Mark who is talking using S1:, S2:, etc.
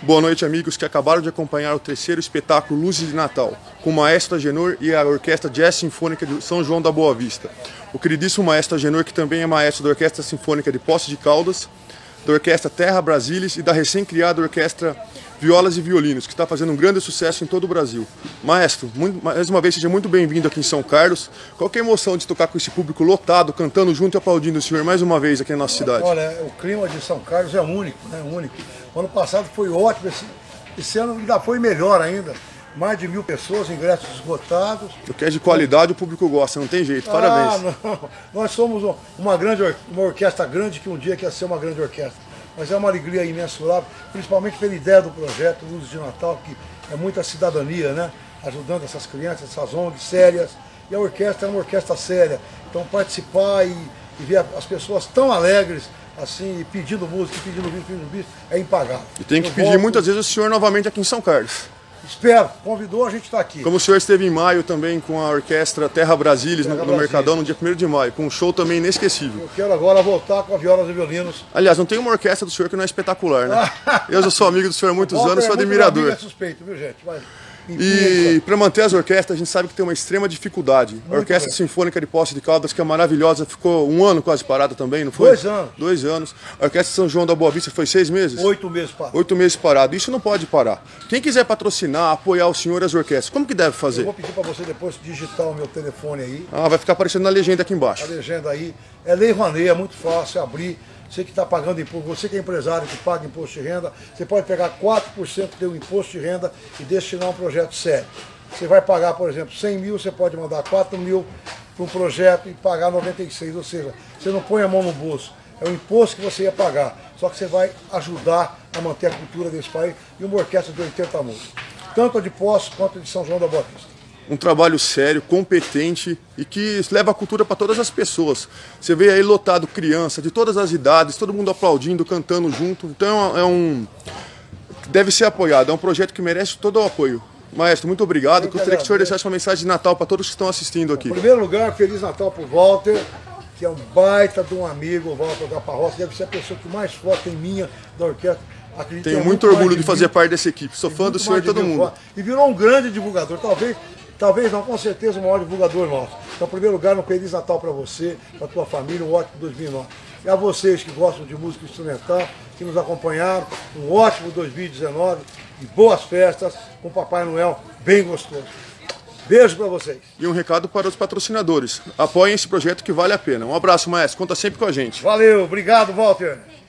S1: Boa noite, amigos que acabaram de acompanhar o terceiro espetáculo Luzes de Natal, com o maestro Agenor e a Orquestra Jazz Sinfônica de São João da Boa Vista. O queridíssimo maestro Agenor, que também é maestro da Orquestra Sinfônica de Poços de Caldas, da Orquestra Terra Brasilis e da recém-criada Orquestra Violas e Violinos, que está fazendo um grande sucesso em todo o Brasil. Maestro, mais uma vez seja muito bem-vindo aqui em São Carlos. Qual que é a emoção de tocar com esse público lotado, cantando junto e aplaudindo o senhor mais uma vez aqui na nossa cidade?
S2: Olha, o clima de São Carlos é único, né? Único. O ano passado foi ótimo, esse ano ainda foi melhor ainda. Mais de 1000 pessoas, ingressos esgotados.
S1: O que é de qualidade o público gosta, não tem jeito, parabéns.
S2: Não. Nós somos uma orquestra grande que um dia quer ser uma grande orquestra. Mas é uma alegria imensurável, principalmente pela ideia do projeto Luzes de Natal, que é muita cidadania, né? Ajudando essas crianças, essas ONGs sérias. E a orquestra é uma orquestra séria. Então participar e ver as pessoas tão alegres, assim, pedindo música, pedindo vídeo, é impagável.
S1: E tem que pedir muitas vezes o senhor novamente aqui em São Carlos.
S2: Espero, convidou, a gente está aqui.
S1: Como o senhor esteve em maio também com a Orquestra Terra Brasilis no Mercadão, no dia 1º de maio, com um show também inesquecível.
S2: Eu quero agora voltar com a Violas e Violinos.
S1: Aliás, não tem uma orquestra do senhor que não é espetacular, né? Eu já sou amigo do senhor há muitos anos, sou admirador.
S2: É suspeito, viu, gente? Mas,
S1: e para manter as orquestras, a gente sabe que tem uma extrema dificuldade. A Orquestra Sinfônica de Poços de Caldas, que é maravilhosa, ficou um ano quase parada também, não foi?
S2: 2 anos.
S1: 2 anos. A Orquestra São João da Boa Vista foi 6 meses?
S2: 8 meses parado.
S1: 8 meses parado. Isso não pode parar. Quem quiser patrocinar, apoiar o senhor e as orquestras, como que deve fazer?
S2: Eu vou pedir para você depois digitar o meu telefone aí.
S1: Ah, vai ficar aparecendo na legenda aqui embaixo.
S2: A legenda aí. É Lei Rouanet, é muito fácil abrir. Você que está pagando imposto, você que é empresário que paga imposto de renda, você pode pegar 4% do seu imposto de renda e destinar a um projeto sério. Você vai pagar, por exemplo, 100 mil, você pode mandar 4 mil para um projeto e pagar 96, ou seja, você não põe a mão no bolso, é o imposto que você ia pagar, só que você vai ajudar a manter a cultura desse país e uma orquestra de 80 músicos, tanto a de Poços quanto a de São João da Boa Vista.
S1: Um trabalho sério, competente e que leva a cultura para todas as pessoas. Você vê aí lotado criança de todas as idades, todo mundo aplaudindo, cantando junto. Então deve ser apoiado, é um projeto que merece todo o apoio. Maestro, muito obrigado. Gostaria que o senhor deixasse uma mensagem de Natal para todos que estão assistindo aqui.
S2: Em primeiro lugar, Feliz Natal para o Walter, que é um baita de um amigo, o Walter da Parroça, deve ser a pessoa que mais vota em minha da orquestra.
S1: Tenho muito orgulho de fazer parte dessa equipe, sou fã do senhor e todo mundo.
S2: E virou um grande divulgador, talvez não, com certeza o maior divulgador nosso. Então, em primeiro lugar, um Feliz Natal para você, para a tua família, um ótimo 2009. E a vocês que gostam de música instrumental, que nos acompanharam, um ótimo 2019 e boas festas com o Papai Noel bem gostoso. Beijo para vocês.
S1: E um recado para os patrocinadores. Apoiem esse projeto que vale a pena. Um abraço, maestro. Conta sempre com a gente.
S2: Valeu, obrigado, Walter.